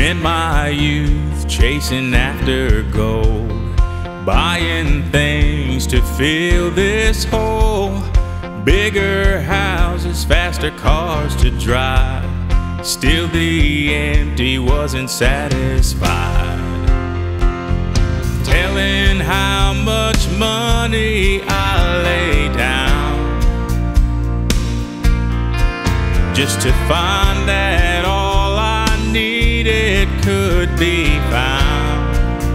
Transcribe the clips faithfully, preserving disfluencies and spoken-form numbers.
Spent my youth chasing after gold, buying things to fill this hole. Bigger houses, faster cars to drive. Still the empty wasn't satisfied. Telling how much money I lay down just to find that all I needed could be found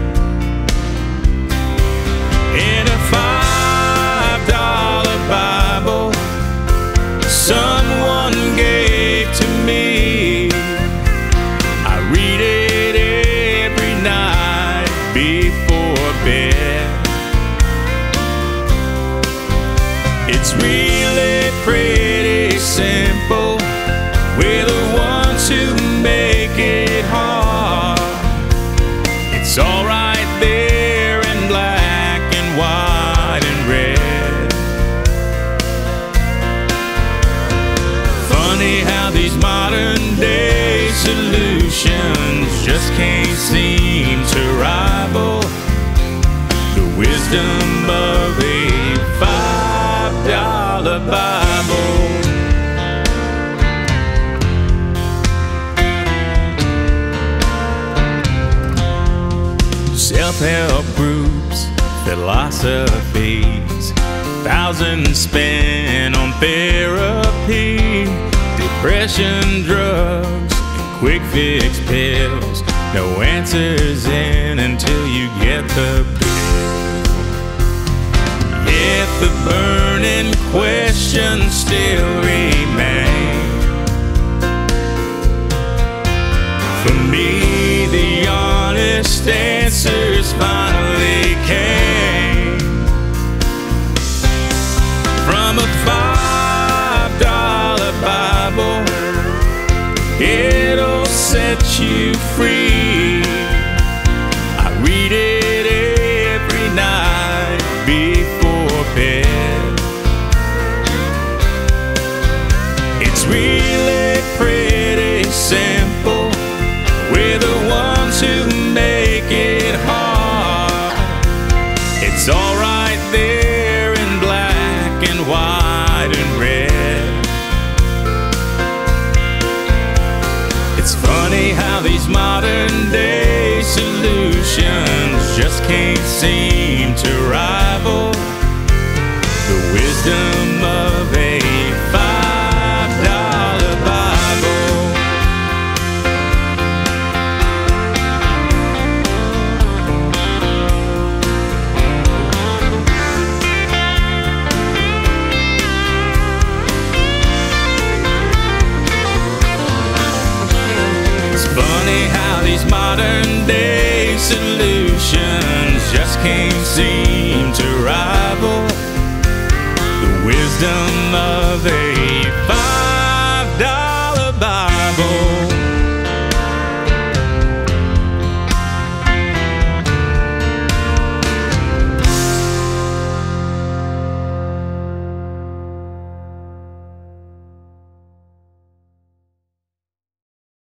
in a five dollar Bible someone gave to me. I read it every night before bed. It's really pretty simple. We're the ones who make it hard. It's all right there in black and white and red. Funny how these modern day solutions just can't seem to rival the wisdom of a five dollar Bible. Self-help groups, philosophies, thousands spent on therapy, depression drugs, and quick fix pills. No answers in until you get the bill. Yet the burning questions still remain. For me, the honest answers finally came from a five dollar Bible. It'll set you free. I read it every night before bed. It's really pretty simple. We're the ones who make it hard. It's all right there in black and white and red. It's funny how these modern day solutions just can't seem to rise